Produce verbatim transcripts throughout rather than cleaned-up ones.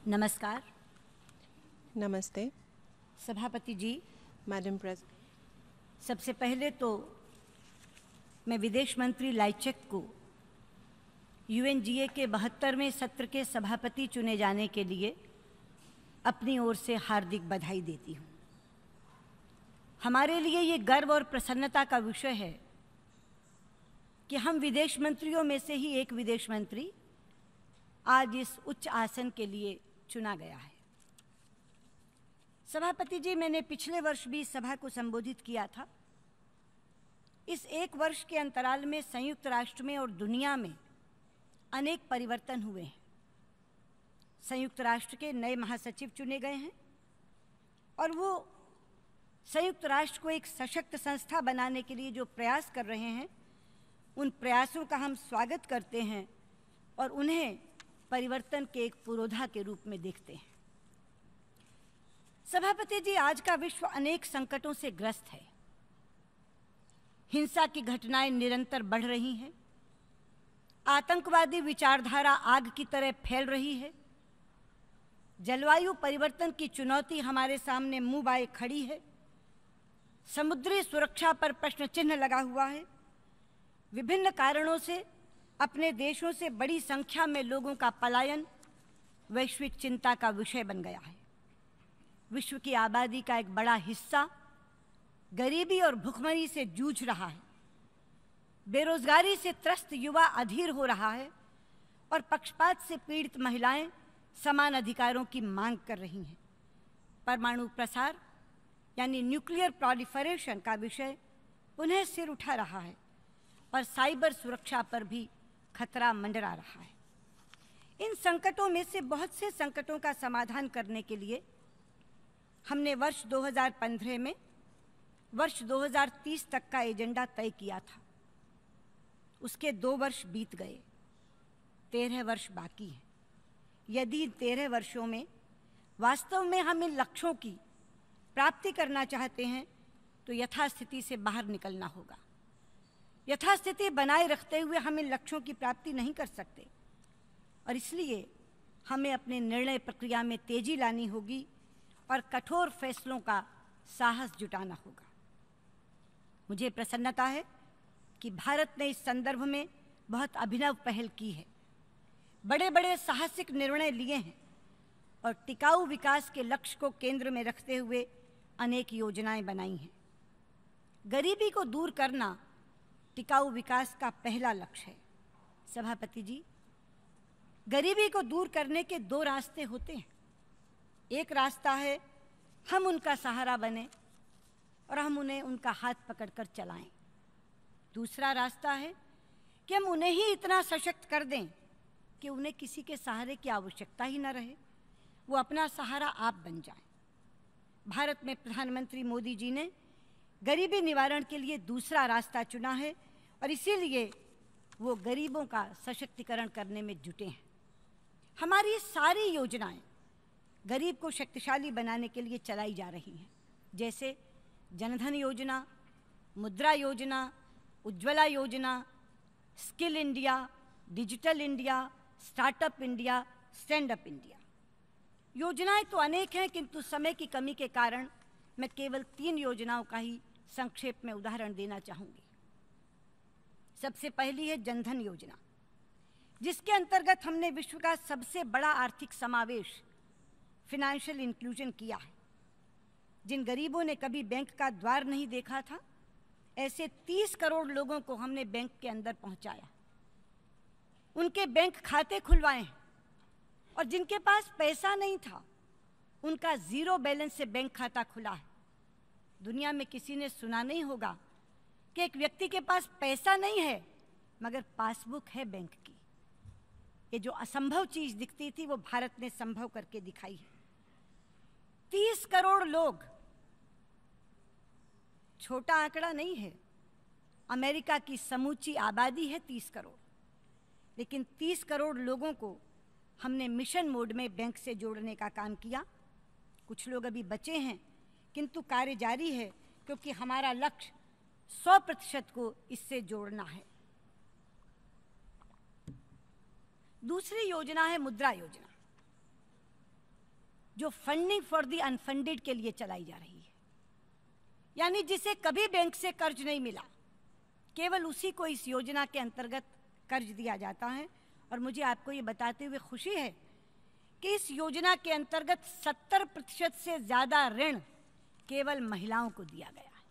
नमस्कार। नमस्ते सभापति जी, मैडम प्रेसिडेंट। सबसे पहले तो मैं विदेश मंत्री लाइचेक को यूएनजीए के बहत्तरवें सत्र के सभापति चुने जाने के लिए अपनी ओर से हार्दिक बधाई देती हूँ। हमारे लिए ये गर्व और प्रसन्नता का विषय है कि हम विदेश मंत्रियों में से ही एक विदेश मंत्री आज इस उच्च आसन के लिए चुना गया है। सभापति जी, मैंने पिछले वर्ष भी सभा को संबोधित किया था। इस एक वर्ष के अंतराल में संयुक्त राष्ट्र में और दुनिया में अनेक परिवर्तन हुए हैं। संयुक्त राष्ट्र के नए महासचिव चुने गए हैं और वो संयुक्त राष्ट्र को एक सशक्त संस्था बनाने के लिए जो प्रयास कर रहे हैं, उन प्रयासों का हम स्वागत करते हैं और उन्हें परिवर्तन के एक पुरोधा के रूप में देखते हैं। सभापति जी, आज का विश्व अनेक संकटों से ग्रस्त है। हिंसा की घटनाएं निरंतर बढ़ रही हैं। आतंकवादी विचारधारा आग की तरह फैल रही है। जलवायु परिवर्तन की चुनौती हमारे सामने मुंह बाए खड़ी है। समुद्री सुरक्षा पर प्रश्न चिन्ह लगा हुआ है। विभिन्न कारणों से अपने देशों से बड़ी संख्या में लोगों का पलायन वैश्विक चिंता का विषय बन गया है। विश्व की आबादी का एक बड़ा हिस्सा गरीबी और भुखमरी से जूझ रहा है। बेरोजगारी से त्रस्त युवा अधीर हो रहा है और पक्षपात से पीड़ित महिलाएं समान अधिकारों की मांग कर रही हैं। परमाणु प्रसार यानी न्यूक्लियर प्रोलिफरेशन का विषय पुनः सिर उठा रहा है और साइबर सुरक्षा पर भी खतरा मंडरा रहा है। इन संकटों में से बहुत से संकटों का समाधान करने के लिए हमने वर्ष दो हज़ार पंद्रह में वर्ष दो हज़ार तीस तक का एजेंडा तय किया था। उसके दो वर्ष बीत गए, तेरह वर्ष बाकी हैं। यदि तेरह वर्षों में वास्तव में हम इन लक्ष्यों की प्राप्ति करना चाहते हैं तो यथास्थिति से बाहर निकलना होगा। यथास्थिति बनाए रखते हुए हम इन लक्ष्यों की प्राप्ति नहीं कर सकते और इसलिए हमें अपने निर्णय प्रक्रिया में तेजी लानी होगी और कठोर फैसलों का साहस जुटाना होगा। मुझे प्रसन्नता है कि भारत ने इस संदर्भ में बहुत अभिनव पहल की है। बड़े बड़े साहसिक निर्णय लिए हैं और टिकाऊ विकास के लक्ष्य को केंद्र में रखते हुए अनेक योजनाएं बनाई हैं। गरीबी को दूर करना टिकाऊ विकास का पहला लक्ष्य है। सभापति जी, गरीबी को दूर करने के दो रास्ते होते हैं। एक रास्ता है हम उनका सहारा बने और हम उन्हें उनका हाथ पकड़कर चलाएं। दूसरा रास्ता है कि हम उन्हें ही इतना सशक्त कर दें कि उन्हें किसी के सहारे की आवश्यकता ही न रहे, वो अपना सहारा आप बन जाएं। भारत में प्रधानमंत्री मोदी जी ने गरीबी निवारण के लिए दूसरा रास्ता चुना है और इसीलिए वो गरीबों का सशक्तिकरण करने में जुटे हैं। हमारी सारी योजनाएं गरीब को शक्तिशाली बनाने के लिए चलाई जा रही हैं, जैसे जनधन योजना, मुद्रा Yojana, Ujjwala Yojana, skill India, digital India, startup India, stand up India. योजनाएं तो अनेक हैं, किंतु समय की कमी के कारण मैं केवल तीन योजनाओं का ही संक्षेप में उदाहरण देना चाहूँगी। सबसे पहली है जनधन योजना, जिसके अंतर्गत हमने विश्व का सबसे बड़ा आर्थिक समावेश फिनेंशियल इंक्लूजन किया है। जिन गरीबों ने कभी बैंक का द्वार नहीं देखा था, ऐसे तीस करोड़ लोगों को हमने बैंक के अंदर पहुंचाया, उनके बैंक खाते खुलवाए हैं और जिनके पास पैसा नहीं था उनका जीरो बैलेंस से बैंक खाता खुला है। दुनिया में किसी ने सुना नहीं होगा कि एक व्यक्ति के पास पैसा नहीं है मगर पासबुक है बैंक की। ये जो असंभव चीज दिखती थी वो भारत ने संभव करके दिखाई है। तीस करोड़ लोग छोटा आंकड़ा नहीं है। अमेरिका की समूची आबादी है तीस करोड़, लेकिन तीस करोड़ लोगों को हमने मिशन मोड में बैंक से जोड़ने का काम किया। कुछ लोग अभी बचे हैं, किंतु कार्य जारी है क्योंकि हमारा लक्ष्य सौ प्रतिशत को इससे जोड़ना है। दूसरी योजना है मुद्रा योजना। जो फंडिंग फॉर द अनफंडेड के लिए चलाई जा रही है, यानी जिसे कभी बैंक से कर्ज नहीं मिला, केवल उसी को इस योजना के अंतर्गत कर्ज दिया जाता है। और मुझे आपको ये बताते हुए खुशी है कि इस योजना के अंतर्गत सत्तर प्रतिशत से ज़्यादा ऋण केवल महिलाओं को दिया गया है।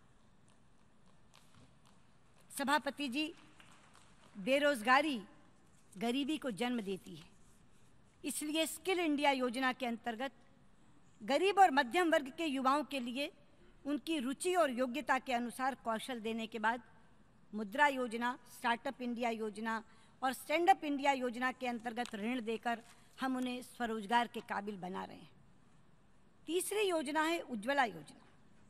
सभापति जी, बेरोजगारी गरीबी को जन्म देती है, इसलिए स्किल इंडिया योजना के अंतर्गत गरीब और मध्यम वर्ग के युवाओं के लिए उनकी रुचि और योग्यता के अनुसार कौशल देने के बाद मुद्रा योजना, स्टार्टअप इंडिया योजना और स्टैंड अप इंडिया योजना के अंतर्गत ऋण देकर हम उन्हें स्वरोजगार के काबिल बना रहे हैं। तीसरी योजना है उज्ज्वला योजना।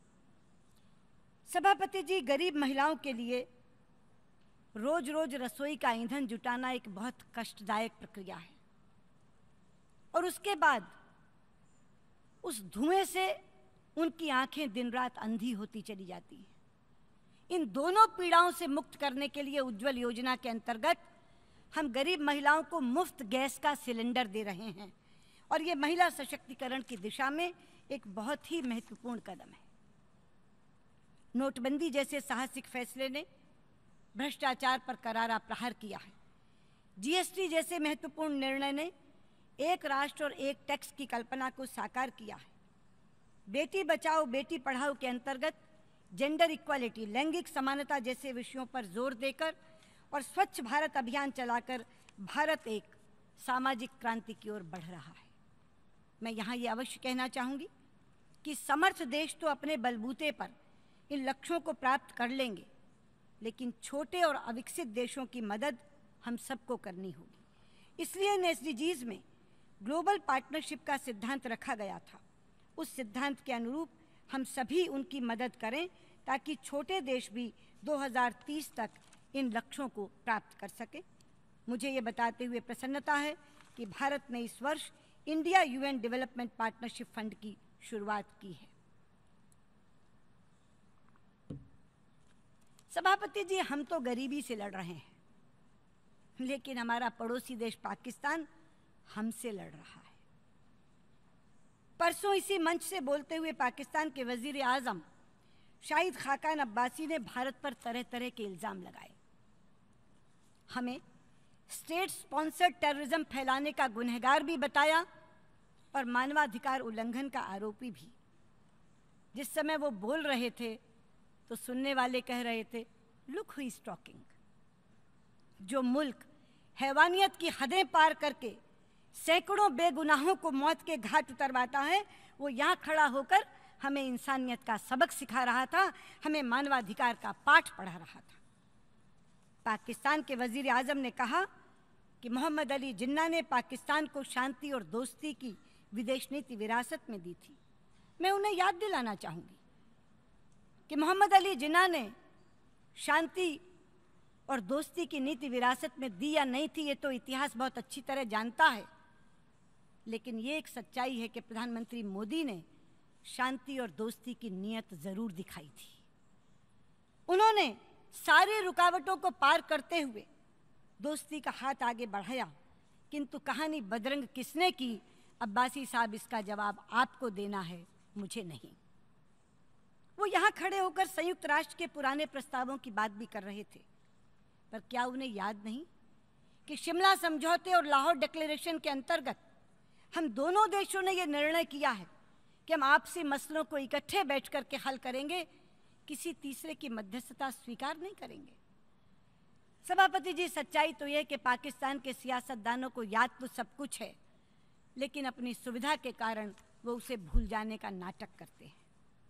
सभापति जी, गरीब महिलाओं के लिए रोज रोज रसोई का ईंधन जुटाना एक बहुत कष्टदायक प्रक्रिया है और उसके बाद उस धुएं से उनकी आंखें दिन रात अंधी होती चली जाती हैं। इन दोनों पीड़ाओं से मुक्त करने के लिए उज्ज्वल योजना के अंतर्गत हम गरीब महिलाओं को मुफ्त गैस का सिलेंडर दे रहे हैं और ये महिला सशक्तिकरण की दिशा में एक बहुत ही महत्वपूर्ण कदम है। नोटबंदी जैसे साहसिक फैसले ने भ्रष्टाचार पर करारा प्रहार किया है। जीएसटी जैसे महत्वपूर्ण निर्णय ने एक राष्ट्र और एक टैक्स की कल्पना को साकार किया है। बेटी बचाओ बेटी पढ़ाओ के अंतर्गत जेंडर इक्वालिटी, लैंगिक समानता जैसे विषयों पर जोर देकर और स्वच्छ भारत अभियान चलाकर भारत एक सामाजिक क्रांति की ओर बढ़ रहा है। मैं यहाँ ये अवश्य कहना चाहूँगी कि समर्थ देश तो अपने बलबूते पर इन लक्ष्यों को प्राप्त कर लेंगे, लेकिन छोटे और अविकसित देशों की मदद हम सबको करनी होगी। इसलिए इन एसडीजीज में ग्लोबल पार्टनरशिप का सिद्धांत रखा गया था। उस सिद्धांत के अनुरूप हम सभी उनकी मदद करें ताकि छोटे देश भी दो हज़ार तीस तक इन लक्ष्यों को प्राप्त कर सके। मुझे ये बताते हुए प्रसन्नता है कि भारत ने इस वर्ष India UN development partnership fund की शुरुआत की है। सभापति जी, हम तो गरीबी से लड़ रहे हैं, लेकिन हमारा पड़ोसी देश पाकिस्तान हमसे लड़ रहा है। परसों इसी मंच से बोलते हुए पाकिस्तान के वजीर आजम शाहिद खाकान अब्बासी ने भारत पर तरह तरह के इल्ज़ाम लगाए। हमें स्टेट स्पॉन्सर्ड टेररिज्म फैलाने का गुनहगार भी बताया और मानवाधिकार उल्लंघन का आरोपी भी। जिस समय वो बोल रहे थे तो सुनने वाले कह रहे थे, लुक हु इज टॉकिंग। जो मुल्क हैवानियत की हदें पार करके सैकड़ों बेगुनाहों को मौत के घाट उतरवाता है, वो यहाँ खड़ा होकर हमें इंसानियत का सबक सिखा रहा था, हमें मानवाधिकार का पाठ पढ़ा रहा था। पाकिस्तान के वजीर आजम ने कहा कि मोहम्मद अली जिन्ना ने पाकिस्तान को शांति और दोस्ती की विदेश नीति विरासत में दी थी। मैं उन्हें याद दिलाना चाहूँगी कि मोहम्मद अली जिन्ना ने शांति और दोस्ती की नीति विरासत में दी या नहीं थी, ये तो इतिहास बहुत अच्छी तरह जानता है, लेकिन ये एक सच्चाई है कि प्रधानमंत्री मोदी ने शांति और दोस्ती की नीयत जरूर दिखाई थी। उन्होंने सारी रुकावटों को पार करते हुए दोस्ती का हाथ आगे बढ़ाया, किंतु कहानी बदरंग किसने की, अब्बासी साहब, इसका जवाब आपको देना है, मुझे नहीं। वो यहाँ खड़े होकर संयुक्त राष्ट्र के पुराने प्रस्तावों की बात भी कर रहे थे, पर क्या उन्हें याद नहीं कि शिमला समझौते और लाहौर डिक्लेरेशन के अंतर्गत हम दोनों देशों ने यह निर्णय किया है कि हम आपसी मसलों को इकट्ठे बैठ कर के हल करेंगे, किसी तीसरे की मध्यस्थता स्वीकार नहीं करेंगे। सभापति जी, सच्चाई तो यह कि पाकिस्तान के सियासतदानों को याद तो सब कुछ है, लेकिन अपनी सुविधा के कारण वो उसे भूल जाने का नाटक करते हैं।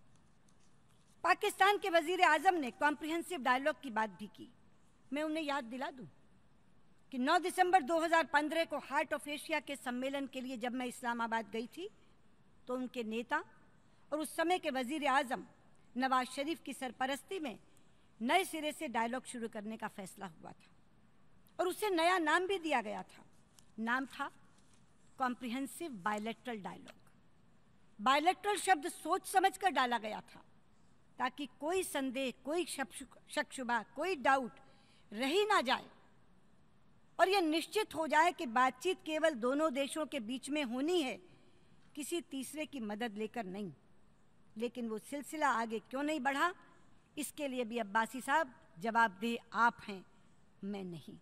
पाकिस्तान के वजीर आजम ने कॉम्प्रिहेंसिव डायलॉग की बात भी की। मैं उन्हें याद दिला दूं कि नौ दिसंबर दो हज़ार पंद्रह को हार्ट ऑफ एशिया के सम्मेलन के लिए जब मैं इस्लामाबाद गई थी तो उनके नेता और उस समय के वजीर आजम नवाज शरीफ की सरपरस्ती में नए सिरे से डायलॉग शुरू करने का फैसला हुआ था और उसे नया नाम भी दिया गया था। नाम था कॉम्प्रिहेंसिव बायलैटरल डायलॉग। बायलैटरल शब्द सोच समझ कर डाला गया था ताकि कोई संदेह, कोई शक शुबा, कोई डाउट रह ही ना जाए और यह निश्चित हो जाए कि बातचीत केवल दोनों देशों के बीच में होनी है, किसी तीसरे की मदद लेकर नहीं। लेकिन वो सिलसिला आगे क्यों नहीं बढ़ा, इसके लिए भी अब्बासी साहब जवाबदेह आप हैं, मैं नहीं।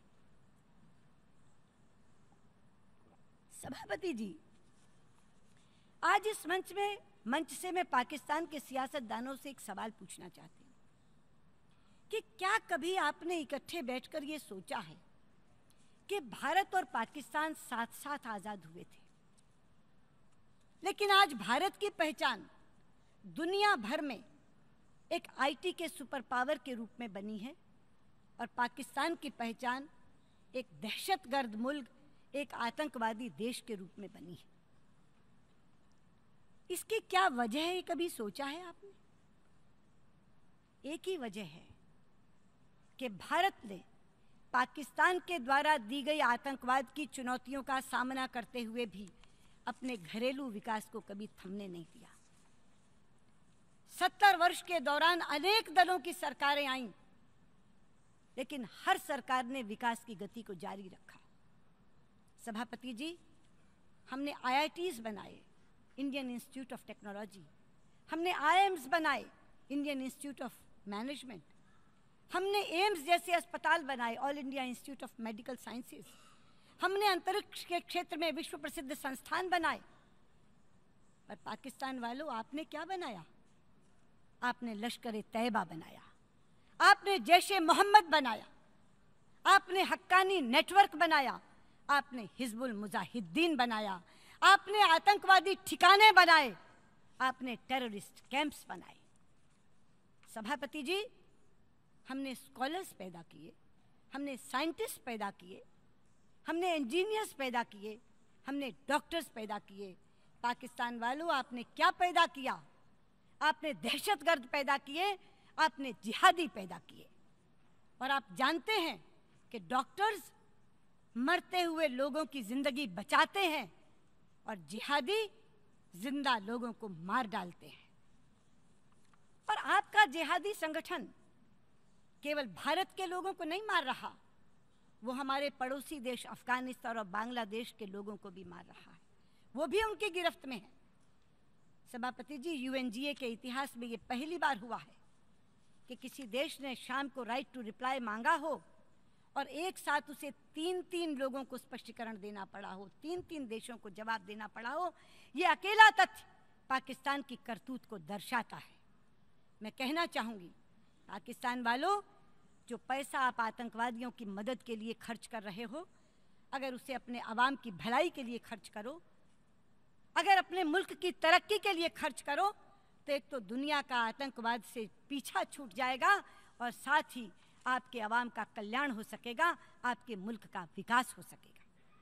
सभापति जी, आज इस मंच में मंच से मैं पाकिस्तान के सियासतदानों से एक सवाल पूछना चाहती हूँ कि क्या कभी आपने इकट्ठे बैठकर ये सोचा है कि भारत और पाकिस्तान साथ साथ आजाद हुए थे, लेकिन आज भारत की पहचान दुनिया भर में एक आईटी के सुपर पावर के रूप में बनी है और पाकिस्तान की पहचान एक दहशतगर्द मुल्क, एक आतंकवादी देश के रूप में बनी है। इसकी क्या वजह है, कभी सोचा है आपने? एक ही वजह है कि भारत ने पाकिस्तान के द्वारा दी गई आतंकवाद की चुनौतियों का सामना करते हुए भी अपने घरेलू विकास को कभी थमने नहीं दिया। सत्तर वर्ष के दौरान अनेक दलों की सरकारें आईं, लेकिन हर सरकार ने विकास की गति को जारी रखा। सभापति जी, हमने आई आई टीज़ बनाए, इंडियन इंस्टीट्यूट ऑफ टेक्नोलॉजी, हमने आई आई एम्स बनाए, इंडियन इंस्टीट्यूट ऑफ मैनेजमेंट, हमने एम्स जैसे अस्पताल बनाए, All India Institute of Medical Sciences, हमने अंतरिक्ष के क्षेत्र में विश्व प्रसिद्ध संस्थान बनाए। पर पाकिस्तान वालों, आपने क्या बनाया? आपने लश्कर ए तैयबा बनाया, आपने जैश ए मोहम्मद बनाया, आपने हक्कानी नेटवर्क बनाया, आपने हिजबुल मुजाहिदीन बनाया, आपने आतंकवादी ठिकाने बनाए, आपने टेररिस्ट कैंप्स बनाए। सभापति जी, हमने स्कॉलर्स पैदा किए, हमने साइंटिस्ट पैदा किए, हमने इंजीनियर्स पैदा किए, हमने डॉक्टर्स पैदा किए। पाकिस्तान वालों, आपने क्या पैदा किया? आपने दहशतगर्द पैदा किए, आपने जिहादी पैदा किए। और आप जानते हैं कि डॉक्टर्स मरते हुए लोगों की जिंदगी बचाते हैं और जिहादी जिंदा लोगों को मार डालते हैं। और आपका जिहादी संगठन केवल भारत के लोगों को नहीं मार रहा, वो हमारे पड़ोसी देश अफगानिस्तान और बांग्लादेश के लोगों को भी मार रहा है, वो भी उनकी गिरफ्त में है। सभापति जी, यू एन जी ए के इतिहास में ये पहली बार हुआ है कि किसी देश ने शाम को राइट टू रिप्लाई मांगा हो और एक साथ उसे तीन तीन लोगों को स्पष्टीकरण देना पड़ा हो, तीन तीन देशों को जवाब देना पड़ा हो। ये अकेला तथ्य पाकिस्तान की करतूत को दर्शाता है। मैं कहना चाहूँगी, पाकिस्तान वालों, जो पैसा आप आतंकवादियों की मदद के लिए खर्च कर रहे हो, अगर उसे अपने आवाम की भलाई के लिए खर्च करो, अगर अपने मुल्क की तरक्की के लिए खर्च करो, तो एक तो दुनिया का आतंकवाद से पीछा छूट जाएगा और साथ ही आपके आवाम का कल्याण हो सकेगा, आपके मुल्क का विकास हो सकेगा।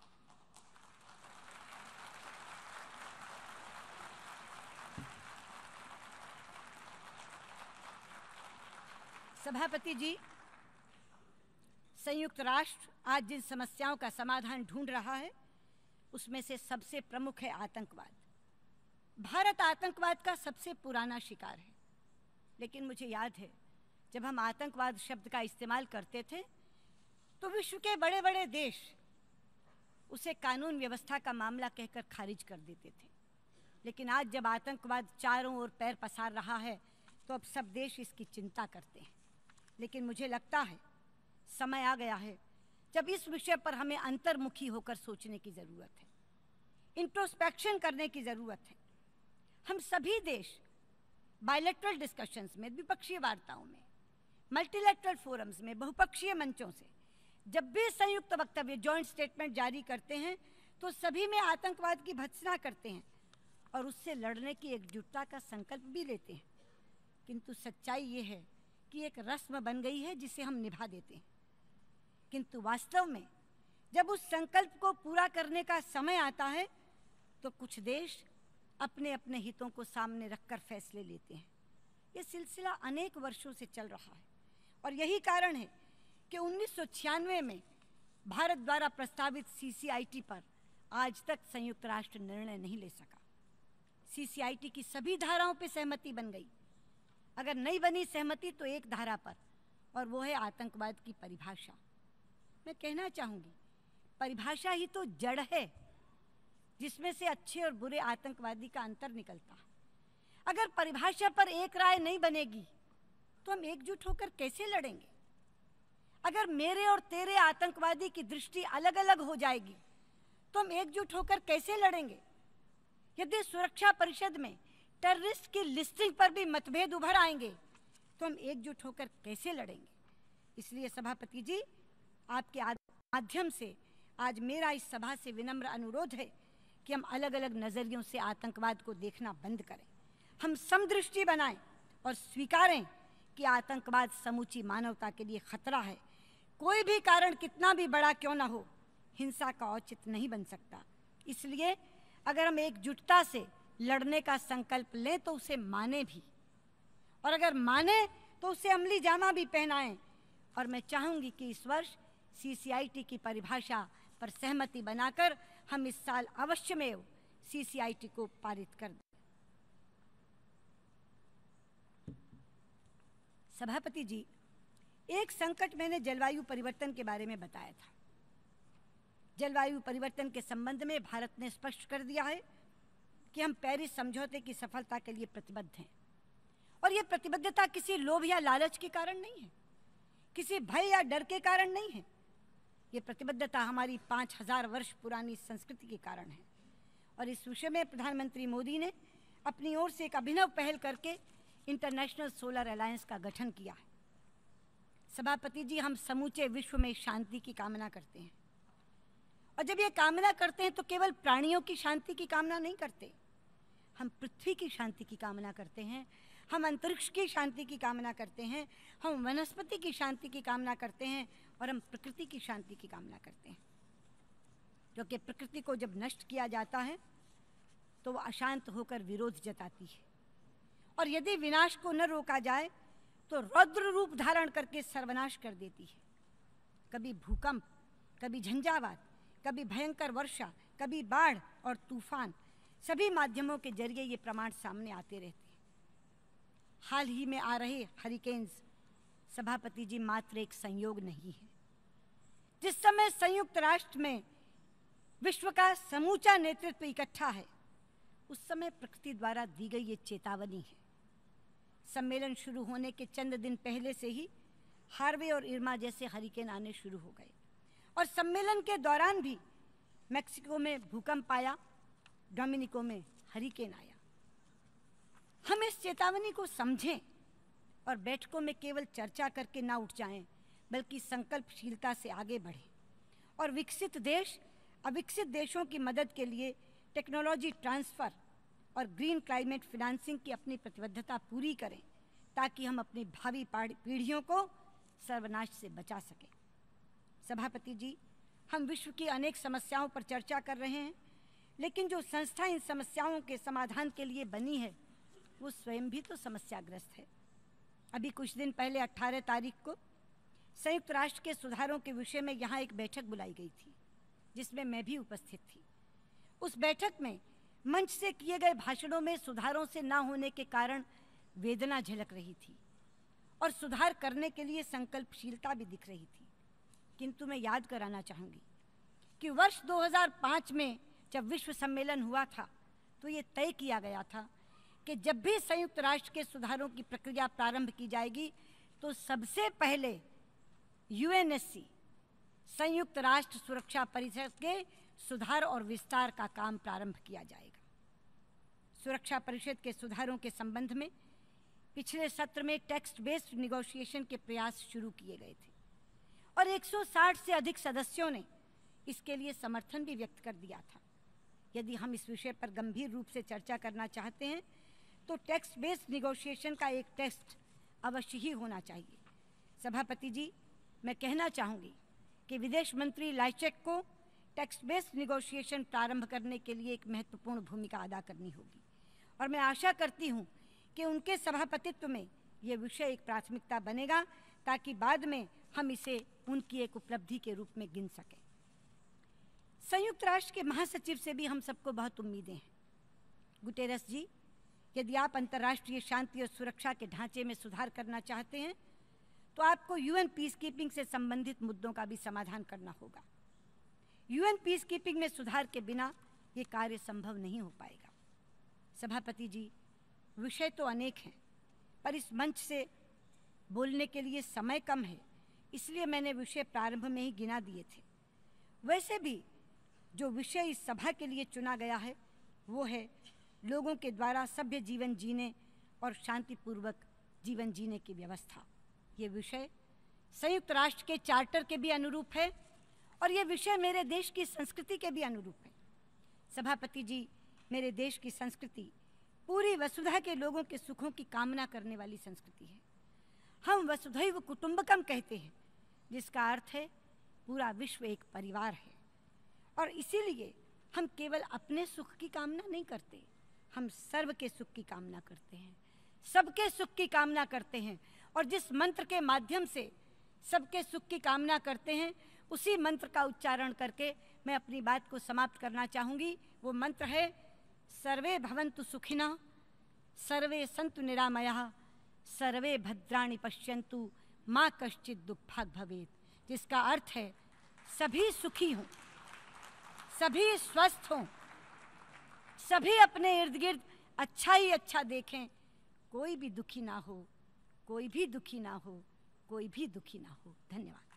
सभापति जी, संयुक्त राष्ट्र आज जिन समस्याओं का समाधान ढूंढ रहा है, उसमें से सबसे प्रमुख है आतंकवाद। भारत आतंकवाद का सबसे पुराना शिकार है, लेकिन मुझे याद है जब हम आतंकवाद शब्द का इस्तेमाल करते थे तो विश्व के बड़े बड़े देश उसे कानून व्यवस्था का मामला कहकर खारिज कर देते थे। लेकिन आज जब आतंकवाद चारों ओर पैर पसार रहा है तो अब सब देश इसकी चिंता करते हैं। लेकिन मुझे लगता है समय आ गया है जब इस विषय पर हमें अंतर्मुखी होकर सोचने की ज़रूरत है, इंट्रोस्पेक्शन करने की ज़रूरत है। हम सभी देश बायलैटरल डिस्कशंस में, द्विपक्षीय वार्ताओं में, मल्टीलैटरल फोरम्स में, बहुपक्षीय मंचों से जब भी संयुक्त वक्तव्य, जॉइंट स्टेटमेंट जारी करते हैं तो सभी में आतंकवाद की भर्त्सना करते हैं और उससे लड़ने की एकजुटता का संकल्प भी लेते हैं। किंतु सच्चाई ये है कि एक रस्म बन गई है जिसे हम निभा देते हैं, किंतु वास्तव में जब उस संकल्प को पूरा करने का समय आता है तो कुछ देश अपने अपने हितों को सामने रखकर फैसले लेते हैं। ये सिलसिला अनेक वर्षों से चल रहा है और यही कारण है कि उन्नीस सौ छियानवे में भारत द्वारा प्रस्तावित सी सी आई टी पर आज तक संयुक्त राष्ट्र निर्णय नहीं ले सका। सी सी आई टी की सभी धाराओं पर सहमति बन गई, अगर नहीं बनी सहमति तो एक धारा पर, और वो है आतंकवाद की परिभाषा। मैं कहना चाहूँगी, परिभाषा ही तो जड़ है। जिसमें से अच्छे और बुरे आतंकवादी का अंतर निकलता है। अगर परिभाषा पर एक राय नहीं बनेगी तो हम एकजुट होकर कैसे लड़ेंगे? अगर मेरे और तेरे आतंकवादी की दृष्टि अलग अलग हो जाएगी तो हम एकजुट होकर कैसे लड़ेंगे? यदि सुरक्षा परिषद में टेररिस्ट की लिस्टिंग पर भी मतभेद उभर आएंगे तो हम एकजुट होकर कैसे लड़ेंगे? इसलिए सभापति जी, आपके माध्यम से आज मेरा इस सभा से विनम्र अनुरोध है कि हम अलग अलग नजरियों से आतंकवाद को देखना बंद करें। हम समदृष्टि बनाएं और स्वीकारें कि आतंकवाद समूची मानवता के लिए खतरा है। कोई भी कारण कितना भी बड़ा क्यों ना हो, हिंसा का औचित्य नहीं बन सकता। इसलिए अगर हम एकजुटता से लड़ने का संकल्प लें तो उसे माने भी, और अगर माने तो उसे अमली जामा भी पहनाएं। और मैं चाहूंगी कि इस वर्ष सीसीआईटी की परिभाषा पर सहमति बनाकर हम इस साल अवश्य में सीसीआईटी को पारित कर दें। सभापति जी, एक संकट मैंने जलवायु परिवर्तन के बारे में बताया था। जलवायु परिवर्तन के संबंध में भारत ने स्पष्ट कर दिया है कि हम पेरिस समझौते की सफलता के लिए प्रतिबद्ध हैं। और यह प्रतिबद्धता किसी लोभ या लालच के कारण नहीं है, किसी भय या डर के कारण नहीं है। ये प्रतिबद्धता हमारी पाँच हजार वर्ष पुरानी संस्कृति के कारण है। और इस विषय में प्रधानमंत्री मोदी ने अपनी ओर से एक अभिनव पहल करके इंटरनेशनल सोलर अलायंस का गठन किया है। सभापति जी, हम समूचे विश्व में शांति की कामना करते हैं। और जब ये कामना करते हैं तो केवल प्राणियों की शांति की कामना नहीं करते, हम पृथ्वी की शांति की कामना करते हैं, हम अंतरिक्ष की शांति की कामना करते हैं, हम वनस्पति की शांति की कामना करते हैं, और हम प्रकृति की शांति की कामना करते हैं। क्योंकि प्रकृति को जब नष्ट किया जाता है तो वो अशांत होकर विरोध जताती है, और यदि विनाश को न रोका जाए तो रौद्र रूप धारण करके सर्वनाश कर देती है। कभी भूकंप, कभी झंझावात, कभी भयंकर वर्षा, कभी बाढ़ और तूफान, सभी माध्यमों के जरिए ये प्रमाण सामने आते रहते हैं। हाल ही में आ रहे हरिकेन्स, सभापति जी, मात्र एक संयोग नहीं है। जिस समय संयुक्त राष्ट्र में विश्व का समूचा नेतृत्व इकट्ठा है, उस समय प्रकृति द्वारा दी गई ये चेतावनी है। सम्मेलन शुरू होने के चंद दिन पहले से ही हार्वे और इर्मा जैसे हरिकेन आने शुरू हो गए, और सम्मेलन के दौरान भी मैक्सिको में भूकंप आया, डोमिनिको में हरिकेन आया। हम इस चेतावनी को समझें और बैठकों में केवल चर्चा करके ना उठ जाएं, बल्कि संकल्पशीलता से आगे बढ़ें और विकसित देश अविकसित देशों की मदद के लिए टेक्नोलॉजी ट्रांसफ़र और ग्रीन क्लाइमेट फिनेंसिंग की अपनी प्रतिबद्धता पूरी करें, ताकि हम अपनी भावी पीढ़ियों को सर्वनाश से बचा सकें। सभापति जी, हम विश्व की अनेक समस्याओं पर चर्चा कर रहे हैं, लेकिन जो संस्था इन समस्याओं के समाधान के लिए बनी है वो स्वयं भी तो समस्याग्रस्त है। अभी कुछ दिन पहले अट्ठारह तारीख को संयुक्त राष्ट्र के सुधारों के विषय में यहाँ एक बैठक बुलाई गई थी, जिसमें मैं भी उपस्थित थी। उस बैठक में मंच से किए गए भाषणों में सुधारों से ना होने के कारण वेदना झलक रही थी और सुधार करने के लिए संकल्पशीलता भी दिख रही थी। किंतु मैं याद कराना चाहूँगी कि वर्ष दो हज़ार पाँच में जब विश्व सम्मेलन हुआ था तो ये तय किया गया था कि जब भी संयुक्त राष्ट्र के सुधारों की प्रक्रिया प्रारंभ की जाएगी तो सबसे पहले यूएनएससी संयुक्त राष्ट्र सुरक्षा परिषद के सुधार और विस्तार का काम प्रारंभ किया जाएगा। सुरक्षा परिषद के सुधारों के संबंध में पिछले सत्र में टेक्स्ट बेस्ड निगोशिएशन के प्रयास शुरू किए गए थे और एक सौ साठ से अधिक सदस्यों ने इसके लिए समर्थन भी व्यक्त कर दिया था। यदि हम इस विषय पर गंभीर रूप से चर्चा करना चाहते हैं तो टेक्स्ट बेस्ड निगोशिएशन का एक टेक्स्ट अवश्य ही होना चाहिए। सभापति जी, मैं कहना चाहूँगी कि विदेश मंत्री लाइचेक को टेक्स्ट बेस्ड निगोशिएशन प्रारंभ करने के लिए एक महत्वपूर्ण भूमिका अदा करनी होगी और मैं आशा करती हूँ कि उनके सभापतित्व में ये विषय एक प्राथमिकता बनेगा, ताकि बाद में हम इसे उनकी एक उपलब्धि के रूप में गिन सकें। संयुक्त राष्ट्र के महासचिव से भी हम सबको बहुत उम्मीदें हैं। गुटेरस जी, यदि आप अंतर्राष्ट्रीय शांति और सुरक्षा के ढांचे में सुधार करना चाहते हैं तो आपको यूएन पीस कीपिंग से संबंधित मुद्दों का भी समाधान करना होगा। यूएन पीस कीपिंग में सुधार के बिना ये कार्य संभव नहीं हो पाएगा। सभापति जी, विषय तो अनेक हैं, पर इस मंच से बोलने के लिए समय कम है, इसलिए मैंने विषय प्रारंभ में ही गिना दिए थे। वैसे भी जो विषय इस सभा के लिए चुना गया है वो है लोगों के द्वारा सभ्य जीवन जीने और शांतिपूर्वक जीवन जीने की व्यवस्था। ये विषय संयुक्त राष्ट्र के चार्टर के भी अनुरूप है और ये विषय मेरे देश की संस्कृति के भी अनुरूप है। सभापति जी, मेरे देश की संस्कृति पूरी वसुधा के लोगों के सुखों की कामना करने वाली संस्कृति है। हम वसुधैव कुटुंबकम कहते हैं, जिसका अर्थ है पूरा विश्व एक परिवार है। और इसीलिए हम केवल अपने सुख की कामना नहीं करते, हम सर्व के सुख की कामना करते हैं, सबके सुख की कामना करते हैं। और जिस मंत्र के माध्यम से सबके सुख की कामना करते हैं, उसी मंत्र का उच्चारण करके मैं अपनी बात को समाप्त करना चाहूँगी। वो मंत्र है सर्वे भवन्तु सुखिनः, सर्वे सन्तु निरामयाः, सर्वे भद्राणि पश्यन्तु, माँ कश्चित् दुःखभाग् भवेत्। जिसका अर्थ है सभी सुखी हों, सभी स्वस्थ हों, सभी अपने इर्द गिर्द अच्छा ही अच्छा देखें, कोई भी दुखी ना हो, कोई भी दुखी ना हो, कोई भी दुखी ना हो। धन्यवाद।